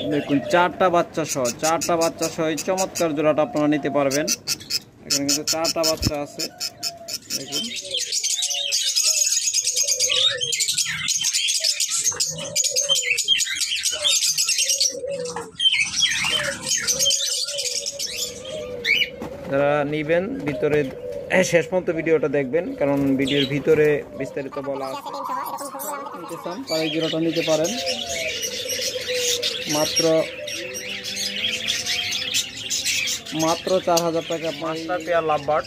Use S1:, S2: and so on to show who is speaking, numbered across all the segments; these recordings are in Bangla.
S1: দেখুন চারটা বাচ্চা সহ এই চমৎকার জোড়াটা আপনারা নিতে পারবেন। এখানে কিন্তু চারটা বাচ্চা আছে দেখুন। যারা নিবেন ভিতরে শেষ পর্যন্ত ভিডিওটা দেখবেন, কারণ ভিডিওর ভিতরে বিস্তারিত বলা আছে। নিতে চান তারা এই জোড়াটা নিতে পারেন মাত্র 4000 টাকা। মাস্টার পেয়ার লাভবার্ড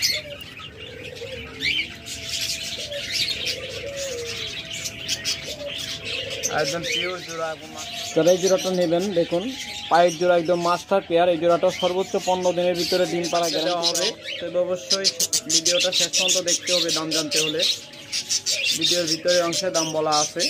S1: একদম পিওর জোড়া। যারা এই জোড়াটা নেবেন দেখুন পায়ের জোড়া একদম মাস্টার পেয়ার। এই জোড়াটা সর্বোচ্চ 15 দিনের ভিতরে ডিম পাড়া দেওয়া হবে। তবে অবশ্যই ভিডিওটা শেষ পর্যন্ত দেখতে হবে দাম জানতে হলে। ভিডিওর ভিতরে অংশে দাম বলা আছে।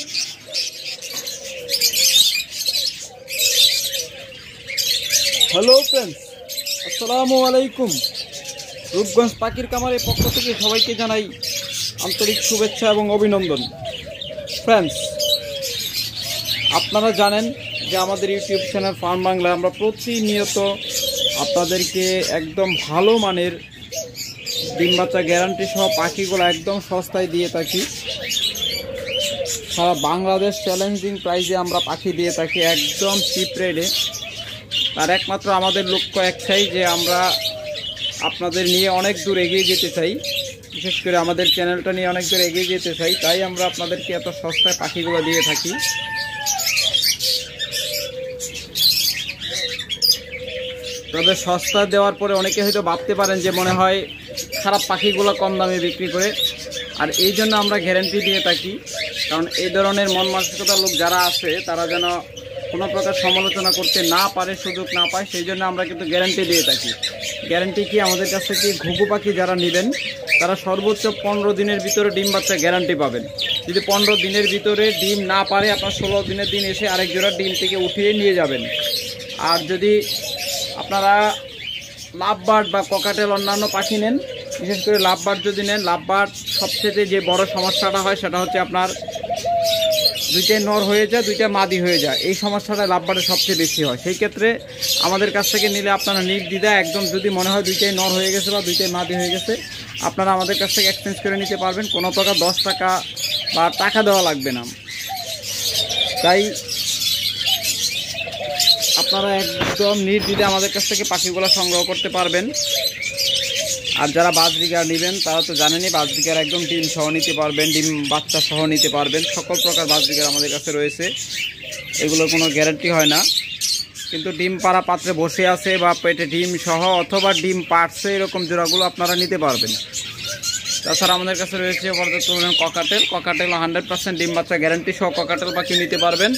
S1: হ্যালো ফ্রেন্ডস, আসসালামু আলাইকুম। রূপগঞ্জ পাখির খামারের পক্ষ থেকে সবাইকে জানাই আন্তরিক শুভেচ্ছা এবং অভিনন্দন। ফ্রেন্ডস, আপনারা জানেন যে আমাদের ইউটিউব চ্যানেল ফার্ম বাংলা আমরা প্রতিনিয়ত আপনাদেরকে একদম ভালো মানের ডিম বাচ্চা গ্যারান্টি সহ পাখিগুলো একদম সস্তায় দিয়ে থাকি। সারা বাংলাদেশ চ্যালেঞ্জিং প্রাইসে আমরা পাখি দিয়ে থাকি একদম চিপ রেটে। তার একমাত্র আমাদের লক্ষ্য একটাই যে আমরা আপনাদের নিয়ে অনেক দূর এগিয়ে যেতে চাই, বিশেষ করে আমাদের চ্যানেলটা নিয়ে অনেক দূর এগিয়ে যেতে চাই। তাই আমরা আপনাদেরকে এত সস্তায় পাখিগুলো দিয়ে থাকি। তবে সস্তা দেওয়ার পরে অনেকে হয়তো ভাবতে পারেন যে মনে হয় খারাপ পাখিগুলো কম দামে বিক্রি করে, আর এই জন্য আমরা গ্যারান্টি দিয়ে থাকি। কারণ এই ধরনের মন মানসিকতার লোক যারা আছে তারা যেন কোনো প্রকার সমালোচনা করতে না পারে, সুযোগ না পায়, সেই জন্য আমরা কিন্তু গ্যারান্টি দিয়ে থাকি। গ্যারান্টি কি আমাদের কাছ থেকে ঘুঘু পাখি যারা নেবেন তারা সর্বোচ্চ 15 দিনের ভিতরে ডিম বাচ্চা গ্যারান্টি পাবেন। যদি 15 দিনের ভিতরে ডিম না পারে আপনার 16 দিনের দিন এসে আরেক জোড়া ডিম থেকে উঠিয়ে নিয়ে যাবেন। আর যদি আপনারা লাভবার্ড বা ককাটেল অন্যান্য পাখি নেন, বিশেষ করে লাভবার্ড যদি নেন, লাভবার্ড সবচেয়ে যে বড় সমস্যাটা হয় সেটা হচ্ছে আপনার দুইটাই নর হয়ে যায়, দুইটা মাদি হয়ে যায়। এই সমস্যাটা লাভবার্ডের সবচেয়ে বেশি হয়। সেই ক্ষেত্রে আমাদের কাছ থেকে নিলে আপনারা নির্দ্বিধায় একদম যদি মনে হয় দুইটাই নর হয়ে গেছে বা দুইটাই মাদি হয়ে গেছে, আপনারা আমাদের কাছ থেকে এক্সচেঞ্জ করে নিতে পারবেন। কোনো প্রকার 10 টাকা বা টাকা দেওয়া লাগবে না। তাই আপনারা একদম নির্দ্বিধায় আমাদের কাছ থেকে পাখিগুলো সংগ্রহ করতে পারবেন। আর যারা বাজরিগার নেবেন তারা তো জানেনই, বাজরিগার একদম ডিম সহ নিতে পারবেন, ডিম বাচ্চা সহ নিতে পারবেন। সকল প্রকার বাজরিগার আমাদের কাছে রয়েছে। এগুলোর কোনো গ্যারান্টি হয় না, কিন্তু ডিম পাড়া পাত্রে বসে আছে বা পেটে ডিম সহ অথবা ডিম পাড়ছে এরকম জোড়াগুলো আপনারা নিতে পারবেন। তাছাড়া আমাদের কাছে রয়েছে পর্যাপ্ত পরিমাণ ককাটেল। 100% ডিম বাচ্চা গ্যারান্টি সহ ককাটেল পাখি নিতে পারবেন।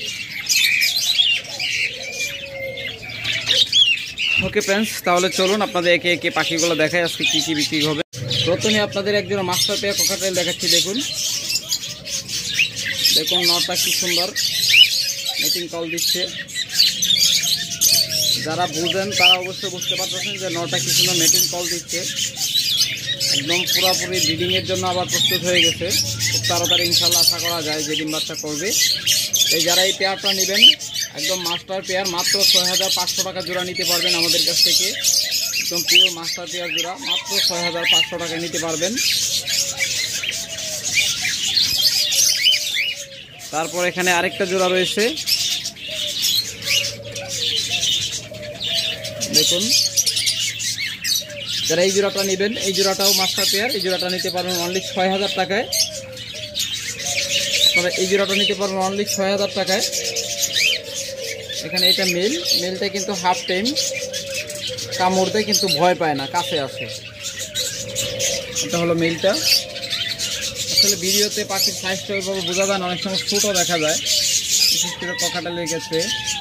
S1: ওকে ফ্রেন্ডস, তাহলে চলুন আপনাদের একে একে পাখিগুলো দেখাই আজকে কী কী বিক্রি হবে। প্রথমে আপনাদের একজোড়া মাস্টার পেয়ার ককাটেল দেখাচ্ছি। দেখুন দেখুন নটা কি সুন্দর মিটিং কল দিচ্ছে। যারা বুঝেন তারা অবশ্যই বুঝতে পারতেছেন যে নটা কি সুন্দর মিটিং কল দিচ্ছে। একদম পুরোপুরি ব্রিডিংয়ের জন্য আবার প্রস্তুত হয়ে গেছে। খুব তাড়াতাড়ি ইনশাল্লাহ আশা করা যায় যে ডিম বাচ্চা করবে। এই যারা এই পেয়ারটা নেবেন একদম মাস্টার পেয়ার মাত্র 6500 টাকা জোড়া নিতে পারবেন আমাদের কাছ থেকে। একদম পিওর মাস্টার পেয়ার জোড়া মাত্র 6500 টাকা নিতে পারবেন। তারপর এখানে আরেকটা জোড়া রয়েছে দেখুন। যারা এই জোড়াটা নেবেন, এই জোড়াটাও মাস্টার পেয়ার, এই জোড়াটা নিতে পারবেন অনলি 6000 টাকায়। আপনারা এই জোড়াটা নিতে পারবেন অনলি 6000 টাকায়। এখানে এটা মেলটা কিন্তু হাফ টাইম কামড় দেয় কিন্তু ভয় পায় না, কাছে আসে। এটা হলো মেলটা। আসলে ভিডিওতে পাখির সাইজটা ওইভাবে বোঝা যায় না, অনেক সময় ছোটো দেখা যায়, বিশেষ করে ককাটেলের ক্ষেত্রে।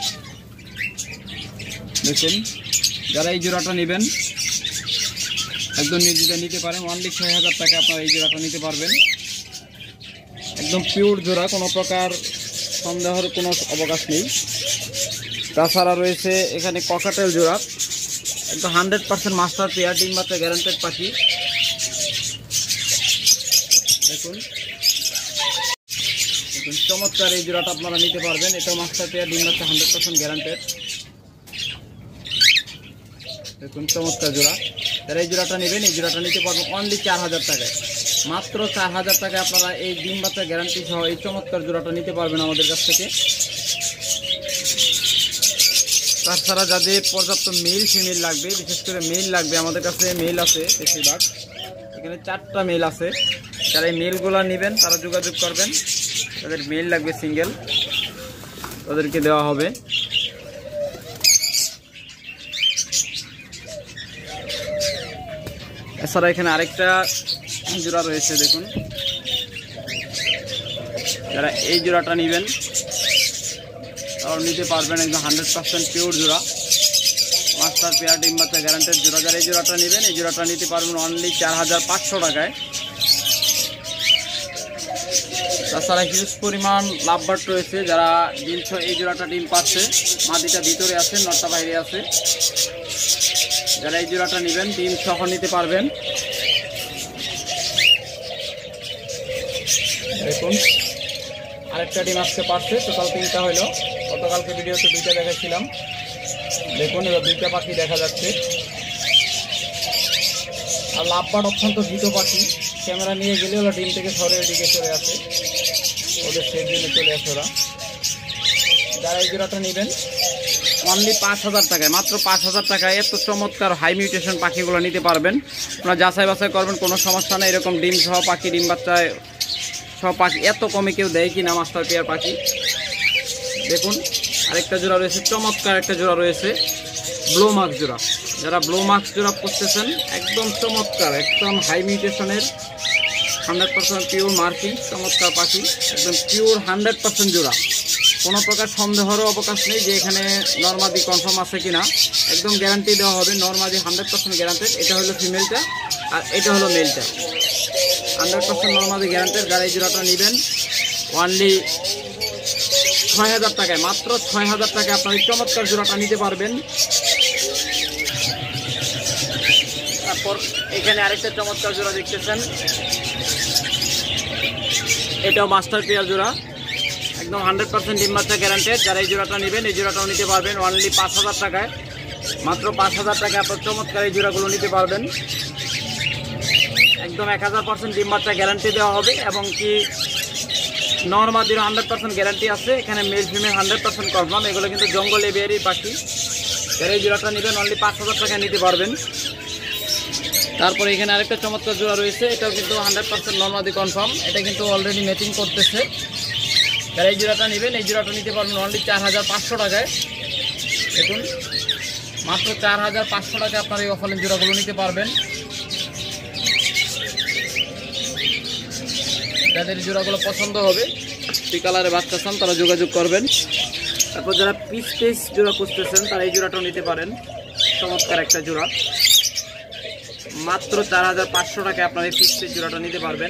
S1: দেখুন যারা এই জোড়াটা নেবেন একদম নির্দ্বিধায় নিতে পারেন। অনলি 6000 টাকা আপনারা এই জোড়াটা নিতে পারবেন। একদম পিওর জোড়া, কোনো প্রকার সন্দেহের কোনো অবকাশ নেই। তাছাড়া রয়েছে এখানে ককাটেল জোড়া একদম 100% মাস্টার পেয়ার ডিম বাচ্চা গ্যারান্টেড পাখি। দেখুন দেখুন চমৎকার এই জোড়াটা আপনারা নিতে পারবেন। এটা মাস্টার পেয়ার, ডিম বাচ্চা 100% গ্যারান্টেড। দেখুন চমৎকার জোড়া। যারা এই জোড়াটা নেবেন এই জোড়াটা নিতে পারবেন অনলি 4000 টাকায়। মাত্র 4000 টাকায় আপনারা এই ডিম বাচ্চা গ্যারান্টি সহ এই চমৎকার জোড়াটা নিতে পারবেন আমাদের কাছ থেকে। তাছাড়া যাদের পর্যাপ্ত মেল ফিমেল লাগবে, বিশেষ করে মেল লাগবে, আমাদের কাছে মেল আছে বেশিরভাগ, এখানে 4টা মেল আছে। যারা এই মেলগুলো নেবেন তারা যোগাযোগ করবেন। যাদের মেল লাগবে সিঙ্গেল তাদেরকে দেওয়া হবে। এছাড়া এখানে আরেকটা জোড়া রয়েছে দেখুন। যারা এই জোড়াটা নেবেন তারা নিতে পারবেন একদম 100% পিওর জোড়া, মাস্টার পেয়ার, ডিম বাচ্চা গ্যারান্টেড জোড়া। যারা এই জোড়াটা নেবেন এই জোড়াটা নিতে পারবেন অনলি 4500 টাকায়। তাছাড়া হিউজ পরিমাণ লাভবার্ড রয়েছে। যারা ডিম এই জোড়াটা ডিম পাচ্ছে, মাদিটা ভিতরে আছে, নটটা বাইরে আছে। যারা এই জোড়াটা নেবেন ডিম সহ নিতে পারবেন। দেখুন আরেকটা ডিম আসতে পারছে, টোটাল 3টা হইলো। গতকালকে ভিডিওতে 2টা দেখাচ্ছিলাম। দেখুন এবার 2টা পাখি দেখা যাচ্ছে। আর লাভবার্ড অত্যন্ত ভীত পাখি, ক্যামেরা নিয়ে গেলে ওরা ডিম থেকে সরে ওদিকে চলে আসে, ওদের সেই জন্য চলে আসে ওরা। যারা এই জোড়াটা নেবেন অনলি 5000 টাকায়, মাত্র 5000 টাকায় এত চমৎকার হাই মিউটেশন পাখিগুলো নিতে পারবেন। আপনারা যাচাই বাছাই করবেন, কোনো সমস্যা নেই। এরকম ডিম সহ পাখি, ডিম বাচ্চায় সব পাখি এত কমে কেউ দেয় কিনা মাস্টার পেয়ার পাখি। দেখুন আরেকটা জোড়া রয়েছে, চমৎকার একটা জোড়া রয়েছে, ব্লু মার্কস জোড়া। যারা ব্লু মার্কস জোড়া করতেছেন একদম চমৎকার, একদম হাই মিউটেশনের 100% পিওর মার্কিং চমৎকার পাখি, একদম পিওর 100% জোড়া। কোনো প্রকার সন্দেহেরও অবকাশ নেই যে এখানে নর্মাদি কনফার্ম আছে কিনা, একদম গ্যারান্টি দেওয়া হবে। নর্মাদি 100% গ্যারান্টেড। এটা হলো ফিমেলটা আর এটা হলো মেলটা, 100% নর্মাদি গ্যারান্টেড। যারা এই জোড়াটা নেবেন অনলি 6000 টাকায়, মাত্র 6000 টাকায় আপনার এই চমৎকার জোড়াটা নিতে পারবেন। তারপর এখানে আরেকটা চমৎকার জোড়া দেখতেছেন, এটাও মাস্টার পেয়ার জোড়া, একদম 100% ডিম বাচ্চা গ্যারান্টেড। যারা এই জোড়াটা নেবেন এই জোড়াটাও নিতে পারবেন অনলি 5000 টাকায়। মাত্র 5000 টাকায় আপনার চমৎকার এই জোড়াগুলো নিতে পারবেন। একদম 1000% ডিম বাচ্চা গ্যারান্টি দেওয়া হবে এবং কি নর্মাদির 100% গ্যারান্টি আছে। এখানে মেল ফিমেল 100% কনফার্ম। এগুলো কিন্তু জঙ্গল এরিয়ারই পাখি। যারা এই জোড়াটা নেবেন অনলি 5000 টাকায় নিতে পারবেন। তারপরে এখানে আরেকটা চমৎকার জোড়া রয়েছে, এটাও কিন্তু 100% নর্মাদি কনফার্ম। এটা কিন্তু অলরেডি ম্যাচিং করতেছে। যারা এই জোড়াটা নেবেন এই জোড়াটা নিতে পারবেন অনলি 4500 টাকায়। দেখুন মাত্র 4500 টাকায় আপনার এই অফলাইন জোড়াগুলো নিতে পারবেন। যাদের জোড়াগুলো পছন্দ হবে, দুই কালারে বাচ্চা চান, তারা যোগাযোগ করবেন। তারপর যারা পিস পিস জোড়া খুঁজতেছেন তারা এই জোড়াটাও নিতে পারেন, চমৎকার একটা জোড়া। মাত্র 4500 টাকায় আপনার এই পিস পিস জোড়াটা নিতে পারবেন।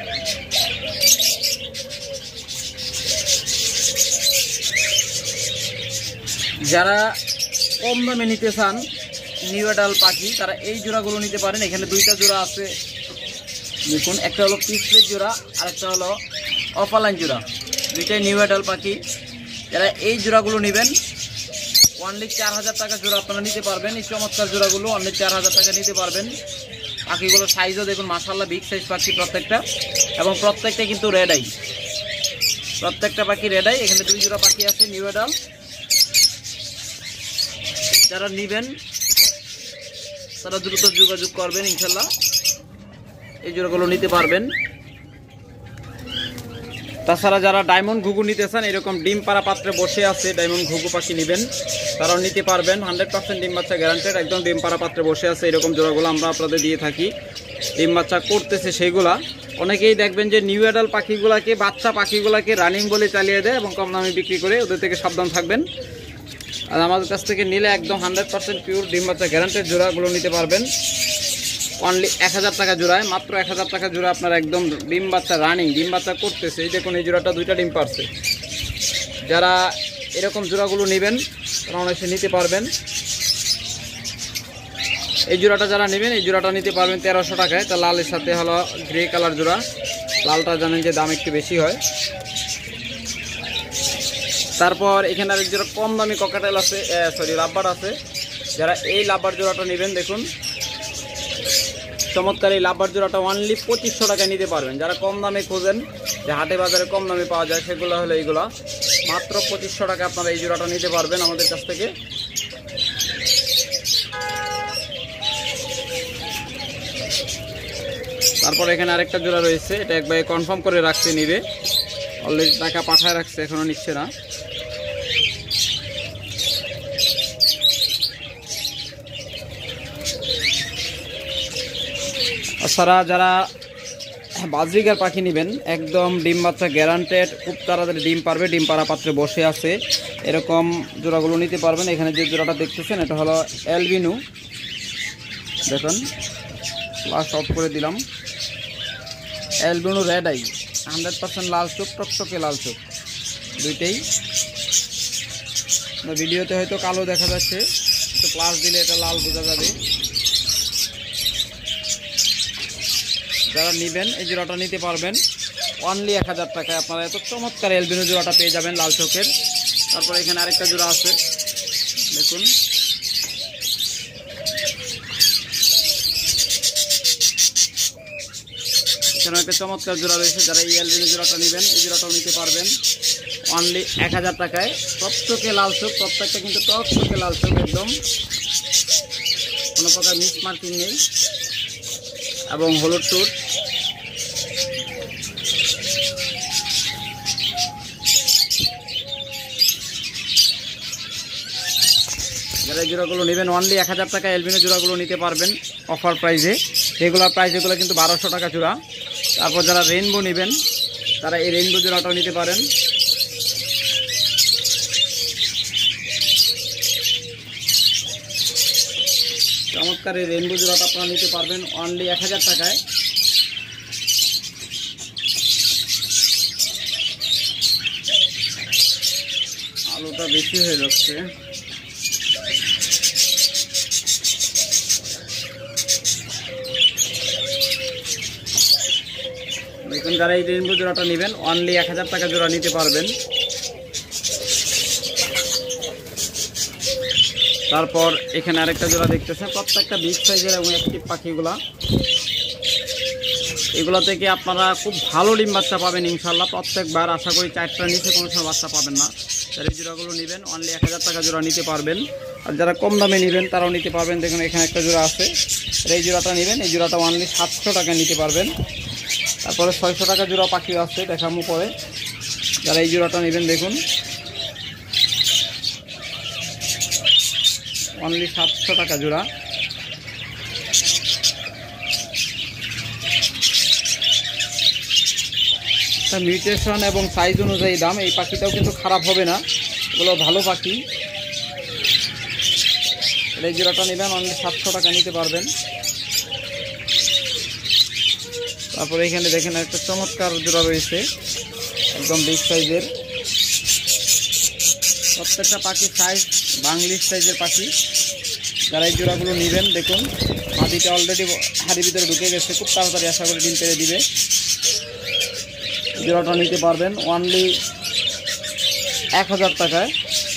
S1: যারা কম দামে নিতে চান নিউ অ্যাডাল পাখি, তারা এই জোড়াগুলো নিতে পারেন। এখানে 2টা জোড়া আছে দেখুন, একটা হলো পিসলেট জোড়া আর একটা হলো অফলাইন জোড়া, 2টাই নিউ অ্যাডাল পাখি। যারা এই জোড়াগুলো নেবেন অনলি 4000 টাকা জোড়া আপনারা নিতে পারবেন। এই চমৎকার জোড়াগুলো অনলি 4000 টাকা নিতে পারবেন। পাখিগুলোর সাইজও দেখুন মাশাআল্লাহ বিগ সাইজ পাখি প্রত্যেকটা, এবং প্রত্যেকটা কিন্তু রেড আই, প্রত্যেকটা পাখি রেড আই। এখানে 2 জোড়া পাখি আছে নিউ অ্যাডাল। যারা নেবেন তারা দ্রুত যোগাযোগ করবেন, ইনশাল্লাহ এই জোড়াগুলো নিতে পারবেন। তাছাড়া যারা ডায়মন্ড ঘুঘু নিতে চান, এরকম ডিম পাড়া পাত্রে বসে আছে ডায়মন্ড ঘুঘু পাখি নেবেন, তারাও নিতে পারবেন। 100% ডিম বাচ্চা গ্যারান্টেড, একদম ডিম পাড়া পাত্রে বসে আছে এরকম জোড়াগুলো আমরা আপনাদের দিয়ে থাকি। ডিম বাচ্চা করতেছে সেগুলা, অনেকেই দেখবেন যে নিউ অ্যাডাল পাখিগুলাকে, বাচ্চা পাখিগুলাকে রানিং বলে চালিয়ে দেয় এবং কম দামে বিক্রি করে, ওদের থেকে সাবধান থাকবেন। আর আমাদের কাছ থেকে নিলে একদম 100% পিওর ডিম বাচ্চা গ্যারান্টেড জোড়াগুলো নিতে পারবেন অনলি 1000 টাকা জোড়ায়। মাত্র 1000 টাকা জোড়া আপনার একদম ডিম বাচ্চা রানিং, ডিম বাচ্চা করতেছে। এই দেখুন এই জোড়াটা 2টা ডিম পারছে। যারা এরকম জোড়াগুলো নেবেন তারা অনেকে নিতে পারবেন। এই জোড়াটা যারা নেবেন এই জোড়াটা নিতে পারবেন 1300 টাকায়। তা লালের সাথে হলো গ্রে কালার জোড়া, লালটা জানেন যে দাম একটু বেশি হয়। তারপর এখানে আরেক জোড়া কম দামি ককাটেল আছে, সরি লাভবার আছে। যারা এই লাভবার জোড়াটা নেবেন দেখুন চমৎকার এই লাভবার জোড়াটা অনলি 2500 টাকায় নিতে পারবেন। যারা কম দামে খোঁজেন যে হাটে বাজারে কম দামে পাওয়া যায় সেগুলো হলো এইগুলা, মাত্র 2500 টাকা আপনারা এই জোড়াটা নিতে পারবেন আমাদের কাছ থেকে। তারপর এখানে আরেকটা জোড়া রয়েছে, এটা একবার কনফার্ম করে রাখতে নিবে, অলরেডি টাকা পাঠায় রাখছে, এখনো নিচ্ছে না। তাছাড়া যারা বাজরিগার পাখি নেবেন একদম ডিম বাচ্চা গ্যারান্টেড, খুব তাড়াতাড়ি ডিম পারবে, ডিম পাড়া পাত্রে বসে আছে, এরকম জোড়াগুলো নিতে পারবেন। এখানে যে জোড়াটা দেখতেছেন এটা হলো অ্যালবিনো, দেখুন লাস্ট অফ করে দিলাম, অ্যালবিনো রেড আই, 100% লাল চোখ, টকটকে লাল চোখ দুইটাই। ভিডিওতে হয়তো কালো দেখা যাচ্ছে, তো প্লাস দিলে এটা লাল বোঝা যাবে। যারা নেবেন এই জোড়াটা নিতে পারবেন অনলি 1000 টাকায়, আপনারা এত চমৎকার অ্যালবিনো জোড়াটা পেয়ে যাবেন লাল চোখের। তারপর এখানে আরেকটা জোড়া আছে দেখুন, এখানে একটা চমৎকার জোড়া রয়েছে। যারা এই অ্যালবিনো জোড়াটা নেবেন এই জোড়াটাও নিতে পারবেন অনলি 1000 টাকায়। টকটকে লাল চোখ, প্রত্যেকটা কিন্তু টকটকে লাল চোখ, একদম কোনো প্রকার মিস মার্কিং নেই, এবং হলুদ টুট। যারা এই জোড়াগুলো নেবেন অনলি 1000 টাকা অ্যালবিনো জোড়াগুলো নিতে পারবেন অফার প্রাইসে। রেগুলার প্রাইস এগুলো কিন্তু 1200 টাকা জোড়া। তারপর যারা রেইনবো নেবেন তারা এই রেইনবো জোড়াটাও নিতে পারেন। চমৎকার এই রেইনবো জোড়াটা আপনারা নিতে পারবেন অনলি 1000 টাকায়। আলুটা বেশি হয়ে যাচ্ছে, দেখুন যারা এই রেইনবো জোড়াটা নেবেন অনলি 1000 টাকা জোড়া নিতে পারবেন। তারপর এখানে আরেকটা জোড়া দেখতেছেন, প্রত্যেকটা বিগ সাইজের এবং অ্যাক্টিভ পাখিগুলা, এগুলো থেকে আপনারা খুব ভালো ডিম বাচ্চা পাবেন ইনশাল্লাহ। প্রত্যেকবার আশা করি 4টার নিচে কোনো সময় বাচ্চা পাবেন না। যারা এই জোড়াগুলো নেবেন অনলি 1000 টাকা জোড়া নিতে পারবেন। আর যারা কম দামে নেবেন তারাও নিতে পারবেন। দেখুন এখানে একটা জোড়া আছে, এই জোড়াটা নেবেন, এই জোড়াটা অনলি 700 টাকা নিতে পারবেন। তারপরে 600 টাকা জোড়া পাখি আছে, দেখামু পরে। যারা এই জোড়াটা নেবেন দেখুন অনলি 700 টাকা জোড়া। মিউটেশন এবং সাইজ অনুযায়ী দাম, এই পাখিটাও কিন্তু খারাপ হবে না, এগুলো ভালো পাখি। এই জোড়াটা নেবেন অনলি 700 টাকা নিতে পারবেন। তারপরে এখানে দেখেন একটা চমৎকার জোড়া রয়েছে, একদম বিগ সাইজের। প্রত্যেকটা পাখি সাইজ বাংলিশ সাইজের পাখি। যারা এই জোড়াগুলো নেবেন দেখুন মাটিটা অলরেডি হাড়ির ভিতরে ঢুকে গেছে, খুব তাড়াতাড়ি আশা করে ডিম পেড়ে দিবে। জোড়াটা নিতে পারবেন অনলি 1000 টাকায়।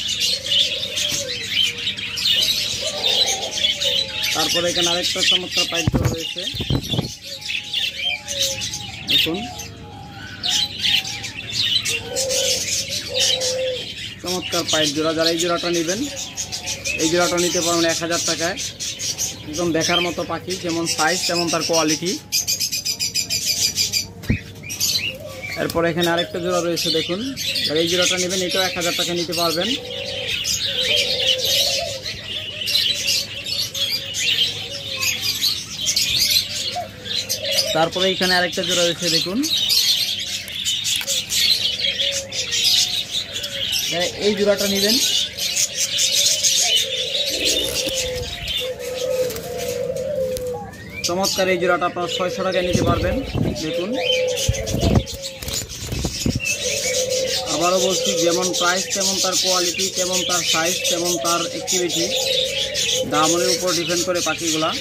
S1: তারপরে এখানে আরেকটা চমৎকার পাইপ জোড়া রয়েছে দেখুন, চমৎকার পাইপ জোড়া। যারা এই জোড়াটা নেবেন এই জোড়াটা নিতে পারবেন 1000 টাকায়। একদম দেখার মতো পাখি, যেমন সাইজ তেমন তার কোয়ালিটি। এরপর এখানে আরেকটা জোড়া রয়েছে দেখুন, যারা এই জোড়াটা নেবেন এটাও 1000 টাকা নিতে পারবেন। তারপরে এখানে আরেকটা জোড়া রয়েছে দেখুন, এই জোড়াটা নেবেন চমৎকার এই জোড়াটা আপনারা 600 টাকায় নিতে পারবেন। দেখুন আবারও বলছি, যেমন প্রাইস তেমন তার কোয়ালিটি, তেমন তার সাইজ, তেমন তার অ্যাক্টিভিটি, দামের উপর ডিপেন্ড করে পাখিগুলা।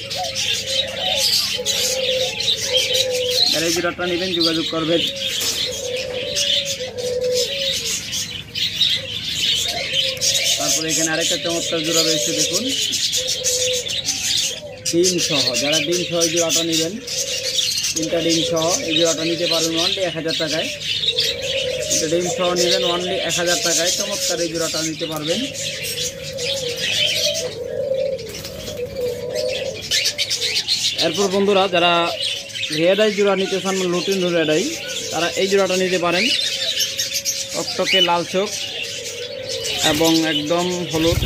S1: যারা এই জোড়াটা নেবেন যোগাযোগ করবেন। তারপরে এখানে আরেকটা চমৎকার জোড়া রয়েছে দেখুন, ডিম সহ। যারা ডিম সহ এই জোড়াটা নেবেন, 3টা ডিম সহ এই জোড়াটা নিতে পারবেন অনলি 1000 টাকায়। 3টা ডিম সহ নেবেন অনলি 1000 টাকায়, চমৎকার এই জোড়াটা নিতে পারবেন। এরপর বন্ধুরা যারা রেড আই জোড়া নিতে চান, লুটিন রেড আই, তারা এই জোড়াটা নিতে পারেন। টকটকে লাল চোখ এবং একদম হলুদ।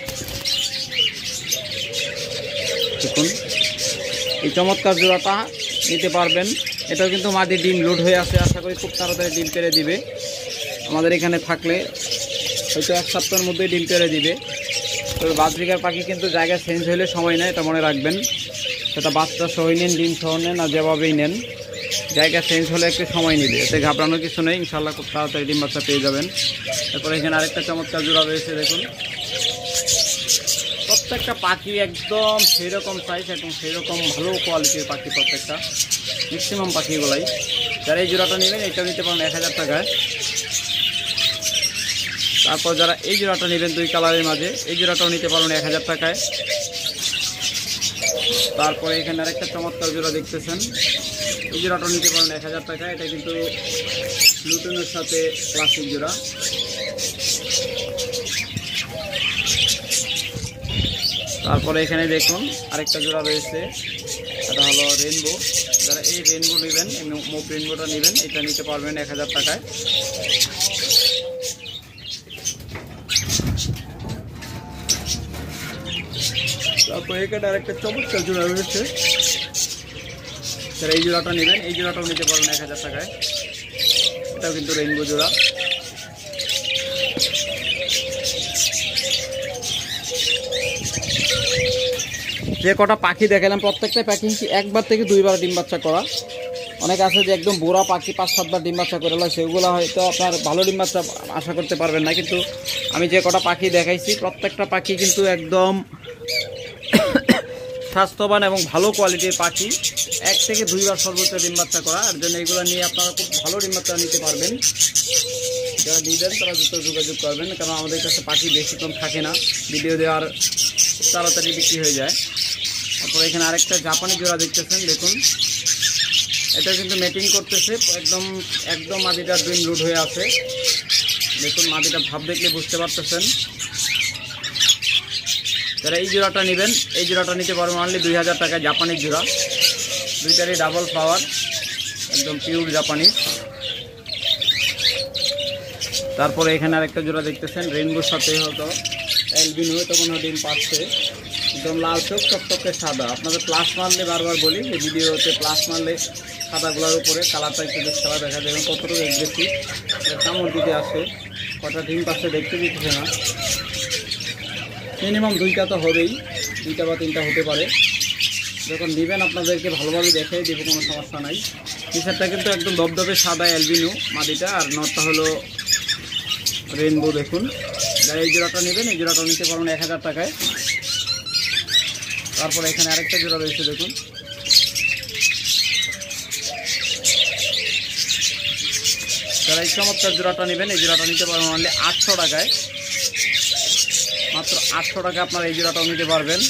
S1: দেখুন এই চমৎকার জোড়াটা নিতে পারবেন। এটাও কিন্তু মাঝে ডিম লোড হয়ে আছে, আশা করি খুব তাড়াতাড়ি ডিম পেড়ে দিবে। আমাদের এখানে থাকলে হয়তো 1 সপ্তাহের মধ্যেই ডিম পেড়ে দিবে। তবে বাজরিকার পাখি কিন্তু জায়গা চেঞ্জ হলে সময় নেয়, এটা মনে রাখবেন। সেটা বাচ্চা সহ নেন, ডিম সহ নেন আর যেভাবেই নেন, জায়গা চেঞ্জ হলে একটু সময় নেবে। এতে ঘাবড়ানোর কিছু নেই, ইনশাল্লাহ খুব তাড়াতাড়ি ডিম বাচ্চা পেয়ে যাবেন। তারপরে এখানে আরেকটা চমৎকার জোড়া রয়েছে দেখুন, প্রত্যেকটা পাখি একদম সেই রকম সাইজ এবং সেই রকম ভালো কোয়ালিটির পাখি, প্রত্যেকটা ম্যাক্সিমাম পাখিগুলাই। যারা এই জোড়াটা নেবেন এটা নিতে পারেন 1000 টাকায়। তারপর যারা এই জোড়াটা নেবেন 2 কালারের মাঝে, এই জোড়াটাও নিতে পারেন 1000 টাকায়। তারপরে এখানে আরেকটা চমৎকার জোড়া দেখতেছেন, এই জোড়াটাও নিতে পারেন 1000 টাকায়। এটা কিন্তু লুটনের সাথে ক্লাসিক জোড়া। তারপরে এখানে দেখুন আরেকটা জোড়া রয়েছে, এটা হলো রেনবো। যারা এই রেনবো নেবেন, মোপ রেনবোটা নেবেন, এটা নিতে পারবেন 1000 টাকায়। তারপরে এখানে আরেকটা চমৎকার জোড়া রয়েছে, যারা এই জোড়াটা নেবেন এই জোড়াটাও নিতে পারবেন 1000 টাকায়। এটাও কিন্তু রেনবো জোড়া। যে কটা পাখি দেখালাম প্রত্যেকটা পাখি একবার থেকে 2বার ডিম বাচ্চা করা। অনেক আছে যে একদম বুড়া পাখি 5-7 বার ডিম বাচ্চা করে লাগে, সেগুলো হয়তো আপনার ভালো ডিম বাচ্চা আশা করতে পারবেন না। কিন্তু আমি যে কটা পাখি দেখাইছি প্রত্যেকটা পাখি কিন্তু একদম স্বাস্থ্যবান এবং ভালো কোয়ালিটির পাখি, 1 থেকে 2বার সর্বোচ্চ ডিম বাচ্চা করা। এর জন্য এগুলো নিয়ে আপনারা খুব ভালো ডিম বাচ্চা নিতে পারবেন। যারা নিবেন তারা দ্রুত যোগাযোগ করবেন, কারণ আমাদের কাছে পাখি বেশিক্ষণ থাকে না, ভিডিও দেওয়ার তাড়াতাড়ি বিক্রি হয়ে যায়। তারপরে এখানে আরেকটা জাপানি জোড়া দেখতেছেন দেখুন, এটা কিন্তু ম্যাটিং করতেছে, একদম মাদিটা ডিম লুড হয়ে আছে। দেখুন মাদিটা ভাব দেখলে বুঝতে পারতেছেন। যারা এই জোড়াটা নেবেন এই জোড়াটা নিতে পারবেন অনলি 2000 টাকায়, জাপানির জোড়া। 2টারই ডাবল ফ্লাওয়ার, একদম পিওর জাপানি। তারপরে এখানে আরেকটা জোড়া দেখতেছেন রেনবোর সাথে হয়তো অ্যালবিনো, এটা কোনো ডিম পাচ্ছে, একদম লাল চোখ টকটকে সাদা। আপনাদের প্লাস মারলে বারবার বলি যে ভিডিওতে প্লাস মারলে সাদাগুলোর উপরে কালারটা একটু বেশ সাদা দেখা যায়, এবং কতটুকু এগ্রেসিভ কামড় দিতে আসে, কটা ডিম পাচ্ছে দেখতে দিচ্ছে না। মিনিমাম 2টা তো হবেই, 2টা বা 3টা হতে পারে। যখন নেবেন আপনাদেরকে ভালোভাবে দেখাই দেবো, কোনো সমস্যা নাই। টি-শার্টটা কিন্তু একদম দবদবে সাদা অ্যালবিনো মাদিটা, আর নটটা হলো রেনবো। দেখুন যারা এই জোড়াটা নেবেন এই জোড়াটা নিতে পারবেন 1000 টাকায়। তারপরে এখানে আরেকটা জোড়া রয়েছে দেখুন, যারা এই চমৎকার জোড়াটা নেবেন এই জোড়াটা নিতে পারবেন অনলি 800 টাকায়। মাত্র 800 টাকা আপনারা এই জোড়াটাও নিতে পারবেন।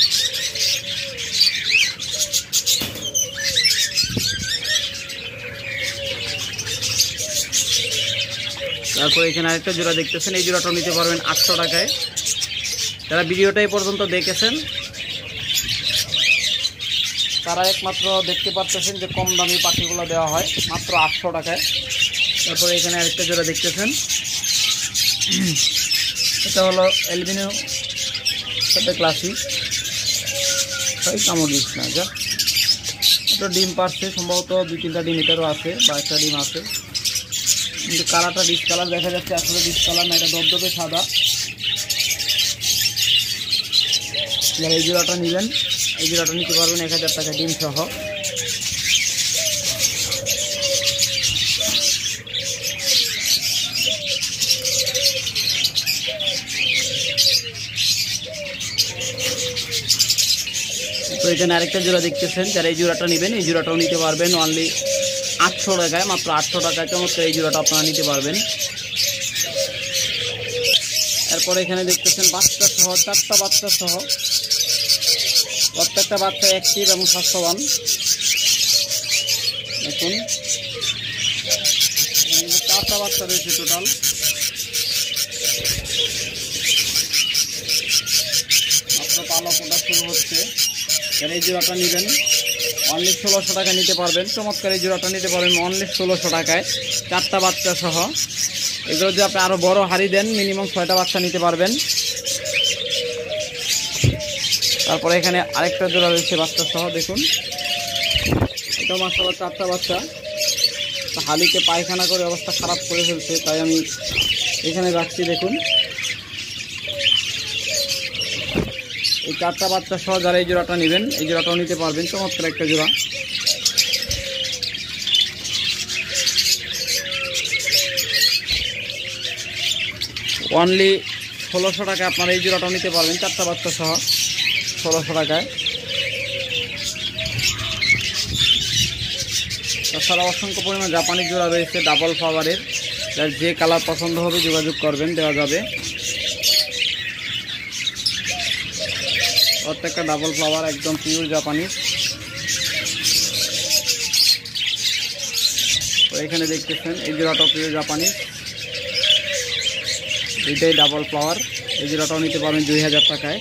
S1: তারপরে এখানে আরেকটা জোড়া দেখতেছেন, এই জোড়াটাও নিতে পারবেন 800 টাকায়। যারা ভিডিওটা এই পর্যন্ত দেখেছেন তারা একমাত্র দেখতে পাচ্ছেন যে কম দামি পাখিগুলো দেওয়া হয় মাত্র 800 টাকায়। তারপরে এখানে আরেকটা জোড়া দেখতেছেন, এটা হলো অ্যালবিনো সাথে ক্লাসিক। কামড় দিস না, যা এটা ডিম পাচ্ছে, সম্ভবত 2-3টা ডিম এটারও আছে বা একটা ডিম আছে, কিন্তু কালারটা ডিস কালার দেখা যাচ্ছে, আসলে ডিস কালার না, এটা দবদবে সাদা। যারা এই জোড়াটা নেবেন এই জোড়াটা নিতে পারবেন 1000 টাকা ডিম সহ। তো এখানে আরেকটা জোড়া দেখতেছেন, যারা এই জোড়াটা নেবেন এই জোড়াটাও নিতে পারবেন অনলি 800 টাকায়, মাত্র 800 টাকায় চমৎকার এই জোড়াটা আপনারা নিতে পারবেন। তারপরে এখানে দেখতেছেন বাচ্চা সহ 4টা বাচ্চা সহ, প্রত্যেকটা বাচ্চা অ্যাক্টিভ এবং স্বাস্থ্যবান। দেখুন 4টা বাচ্চা রয়েছে টোটাল। মাত্র পালক ওটা শুরু হচ্ছে। এই জোড়াটা নেবেন অনলি 1600 টাকা নিতে পারবেন। চমৎকার এই জোড়াটা নিতে পারবেন অনলি 1600 টাকায়, 4টা বাচ্চা সহ। এগুলো যদি আপনি আরও বড় হাড়ি দেন মিনিমাম 6টা বাচ্চা নিতে পারবেন। তারপরে এখানে আরেকটা জোড়া রয়েছে বাচ্চা সহ, দেখুন এটা মাশাআল্লাহ 4টা বাচ্চা। হালিতে পায়খানা করে অবস্থা খারাপ করে ফেলছে, তাই আমি এখানে রাখছি। দেখুন এই 4টা বাচ্চা সহ যারা এই জোড়াটা নেবেন এই জোড়াটাও নিতে পারবেন। চমৎকার একটা জোড়া। অনলি 1600 টাকায় আপনারা এই জোড়াটাও নিতে পারবেন, 4টা বাচ্চা সহ 1600 টাকায়। তাছাড়া অসংখ্য পরিমাণ জাপানি জোড়া রয়েছে ডাবল ফ্লাওয়ারের, যার যে কালার পছন্দ হবে যোগাযোগ করবেন, দেওয়া যাবে। প্রত্যেকটা ডাবল ফ্লাওয়ার একদম পিওর জাপানি। তো এখানে দেখতেছেন এই জোড়াটাও পিওর জাপানি, এটাই ডাবল ফ্লাওয়ার। এই জোড়াটাও নিতে পারবেন 2000 টাকায়।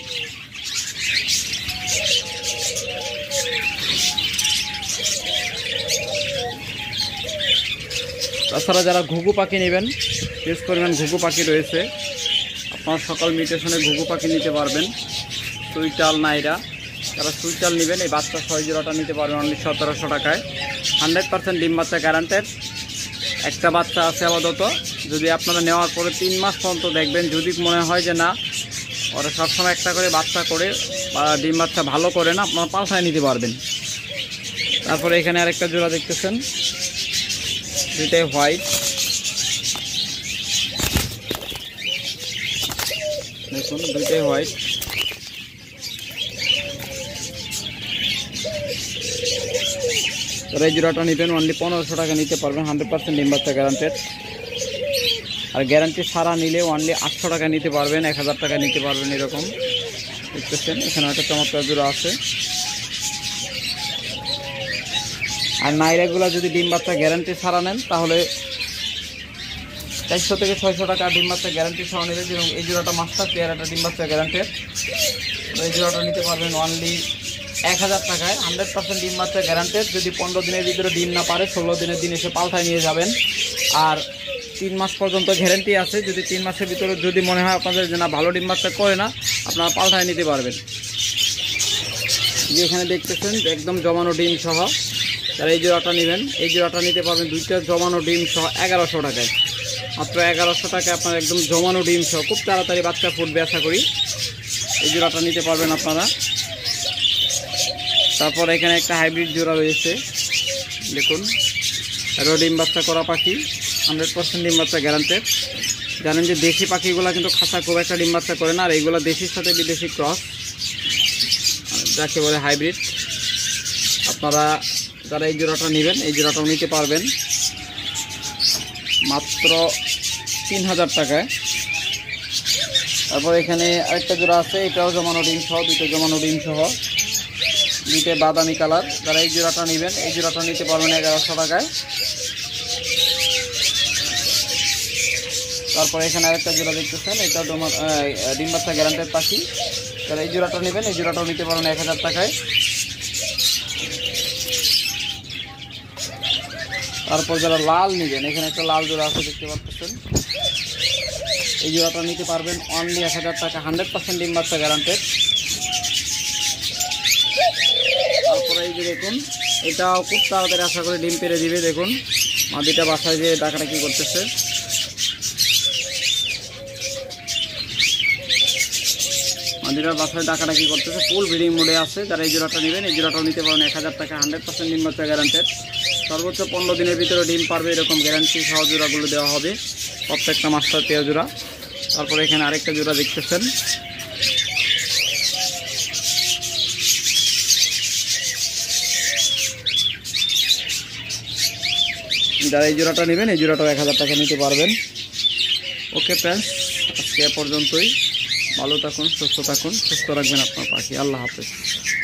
S1: তাছাড়া যারা ঘুঘু পাখি নেবেন, বেশ পরিমাণ ঘুঘু পাখি রয়েছে, আপনার সকল মিউটেশনে ঘুঘু পাখি নিতে পারবেন। সুইটাল নাইরা, যারা সুইটাল নেবেন এই বাচ্চা 6 জোড়াটা নিতে পারবেন অনলি 1700 টাকায়। 100% ডিম বাচ্চা গ্যারান্টেড। একটা বাচ্চা আছে আপাতত, যদি আপনারা নেওয়ার পরে 3 মাস পর্যন্ত দেখবেন, যদি মনে হয় যে না ওরা সবসময় একটা করে বাচ্চা করে বা ডিম বাচ্চা ভালো করে না, আপনারা পাল্টায় নিতে পারবেন। তারপরে এখানে আরেকটা জোড়া দেখতেছেন, দুইটাই হোয়াইট। দেখুন দুইটাই হোয়াইট। তারা এই জোড়াটা নেবেন অনলি 1500 টাকা নিতে পারবেন, 100% ডিম বাচ্চা গ্যারান্টেড। আর গ্যারান্টি ছাড়া নিলে অনলি 800 টাকা নিতে পারবেন, 1000 টাকা নিতে পারবেন। এরকম দেখতেছেন এখানে একটা চমৎকার জোড়া আছে। আর নাইরাগুলো যদি ডিম বাচ্চা গ্যারান্টি ছাড়া নেন তাহলে 400 থেকে 600 টাকা ডিম বাচ্চা গ্যারান্টি সহ নেবে। যেরকম এই জোড়াটা মাস্টার পেয়ার, একটা ডিম বাচ্চা গ্যারান্টেড। এই জোড়াটা নিতে পারবেন অনলি 1000 টাকায়, 100% ডিম বাচ্চা গ্যারান্টেড। যদি 15 দিনের ভিতরে ডিম না পারে 16 দিনের দিন এসে পাল্টায় নিয়ে যাবেন। আর 3 মাস পর্যন্ত গ্যারান্টি আছে। যদি 3 মাসের ভিতরে যদি মনে হয় আপনাদের যে না ভালো ডিম বাচ্চা করে না, আপনারা পাল্টায় নিতে পারবেন। যে এখানে দেখতেছেন একদম জমানো ডিম সহ, যারা এই জোড়াটা নেবেন এই জোড়াটা নিতে পারবেন 2টা জমানো ডিম সহ 1100 টাকায়। মাত্র 1100 টাকায় আপনার একদম জমানো ডিম সহ, খুব তাড়াতাড়ি বাচ্চা ফুটবে আশা করি। এই জোড়াটা নিতে পারবেন আপনারা। তারপর এখানে একটা হাইব্রিড জোড়া রয়েছে, দেখুন এটাও ডিম বাচ্চা করা পাখি, 100% ডিম বাচ্চা গ্যারান্টেড। জানেন যে দেশি পাখিগুলো কিন্তু খাঁচা খুব একটা ডিম বাচ্চা করে না, আর এইগুলো দেশির সাথে বিদেশি ক্রস, যাকে বলে হাইব্রিড। আপনারা যারা এই জোড়াটা নেবেন এই জোড়াটাও নিতে পারবেন মাত্র 3000 টাকায়। তারপর এখানে আরেকটা জোড়া আছে, এটাও জমানো ডিম সহ, 2টা জমানো ডিম সহ, 2টা বাদামি কালার। যারা এই জোড়াটা নেবেন এই জোড়াটা নিতে পারবেন 1100 টাকায়। তারপর এখানে আরেকটা জোড়া দেখতেছেন, এটাও ডিম বাচ্চা গ্যারান্টেড পাখি। যারা এই জোড়াটা নেবেন এই জোড়াটাও নিতে পারবেন 1000 টাকায়। তারপর যারা লাল নেবেন, এখানে একটা লাল জোড়া আছে দেখতে পাচ্ছেন, এই জোড়াটা নিতে পারবেন অনলি 1000 টাকা, 100% ডিম বাচ্চা গ্যারান্টেড। তারপরে এই যে দেখুন এটাও খুব তাড়াতাড়ি আশা করে ডিম পেড়ে দিবে। দেখুন মাদিটা বাসায় যে ডাকাটা কি করতেছে। মাদিটা বাসায় ডাকাটা কি করতেছে, ফুল ব্রিডিং মোডে আছে। যারা এই জোড়াটা নেবেন এই জোড়াটাও নিতে পারেন 1000 টাকা, 100% ডিম বাচ্চা গ্যারান্টেড। সর্বোচ্চ 15 দিনের ভিতরে ডিম পারবে, এরকম গ্যারান্টি সহ জোড়াগুলো দেওয়া হবে, প্রত্যেকটা মাস্টার পেয়ার জোড়া। তারপরে এখানে আরেকটা জোড়া দেখতেছেন, যারা এই জোড়াটা নেবেন এই জোড়াটাও 1000 টাকা নিতে পারবেন। Okay friends. আজকে এ পর্যন্তই। ভালো থাকুন, সুস্থ থাকুন, সুস্থ রাখবেন আপনার পাখি। আল্লাহ হাফেজ।